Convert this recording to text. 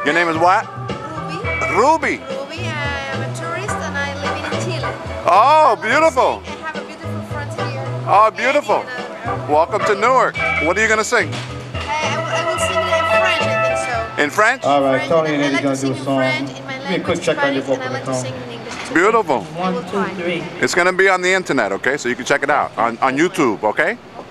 Your name is what? Ruby. Ruby. Ruby, I am a tourist and I live in Chile. Oh, beautiful. I have a beautiful friend here. Oh, beautiful. And, Welcome to Newark. What are you going to sing? I will sing in French, I think so. In French? All right, French, Tony and I Eddie's like gonna to do a sing in song. French, in my Give me a quick language, check on your Spanish, and I vocal like to sing tone. in English too. Beautiful. 1, 2, 3. It's going to be on the internet, okay? So you can check it out on YouTube, okay?